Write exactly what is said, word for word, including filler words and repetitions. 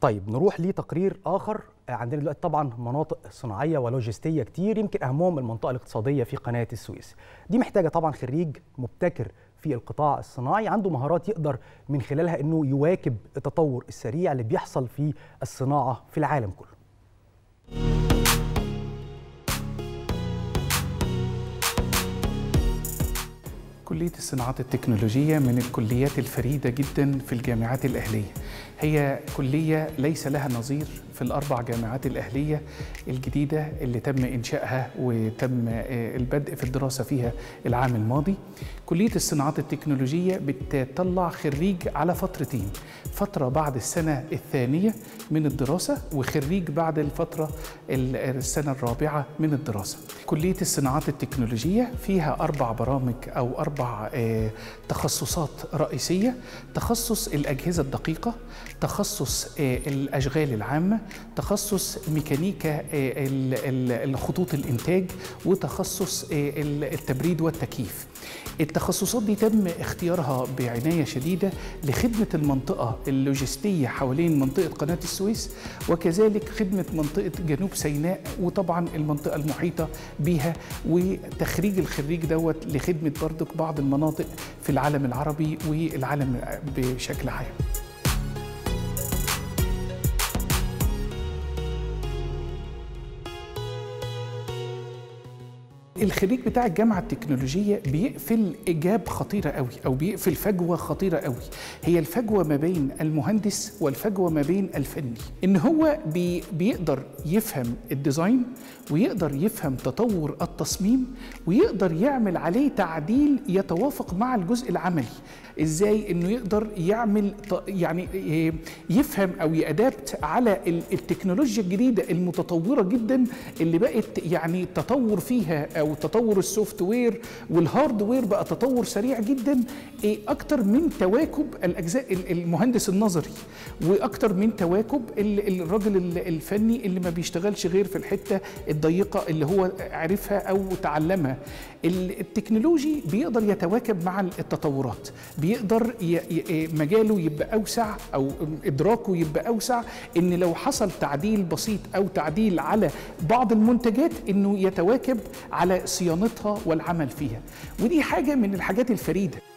طيب نروح لتقرير آخر. عندنا دلوقتي طبعا مناطق صناعية ولوجستية كتير، يمكن أهمهم المنطقة الاقتصادية في قناة السويس. دي محتاجة طبعا خريج مبتكر في القطاع الصناعي عنده مهارات يقدر من خلالها أنه يواكب التطور السريع اللي بيحصل في الصناعة في العالم كله. كلية الصناعات التكنولوجية من الكليات الفريدة جدا في الجامعات الأهلية. هي كلية ليس لها نظير في الأربع جامعات الأهلية الجديدة اللي تم إنشائها وتم البدء في الدراسة فيها العام الماضي. كلية الصناعات التكنولوجية بتطلع خريج على فترتين، فترة بعد السنة الثانية من الدراسة وخريج بعد الفترة السنة الرابعة من الدراسة. كلية الصناعات التكنولوجية فيها أربع برامج أو أربع تخصصات رئيسية: تخصص الأجهزة الدقيقة، تخصص الأشغال العامة، تخصص ميكانيكا الخطوط الإنتاج، وتخصص التبريد والتكييف. التخصصات دي تم اختيارها بعناية شديدة لخدمة المنطقة اللوجستية حوالين منطقة قناة السويس، وكذلك خدمة منطقة جنوب سيناء وطبعا المنطقة المحيطة بها، وتخريج الخريج دوت لخدمة برضك بعض المناطق في العالم العربي والعالم بشكل عام. الخريج بتاع الجامعة التكنولوجية بيقفل إجاب خطيرة قوي أو بيقفل فجوة خطيرة قوي، هي الفجوة ما بين المهندس والفجوة ما بين الفني. إن هو بي بيقدر يفهم الديزاين ويقدر يفهم تطور التصميم ويقدر يعمل عليه تعديل يتوافق مع الجزء العملي. إزاي إنه يقدر يعمل يعني يفهم أو يأدابت على التكنولوجيا الجديدة المتطورة جدا اللي بقت يعني التطور فيها أو تطور السوفت وير والهاردوير بقى تطور سريع جدا، أكتر من تواكب الأجزاء المهندس النظري وأكتر من تواكب الراجل الفني اللي ما بيشتغلش غير في الحتة الضيقة اللي هو عرفها أو تعلمها. التكنولوجي بيقدر يتواكب مع التطورات، بيقدر مجاله يبقى أوسع أو إدراكه يبقى أوسع، إن لو حصل تعديل بسيط أو تعديل على بعض المنتجات إنه يتواكب على صيانتها والعمل فيها. ودي حاجة من الحاجات الفريدة.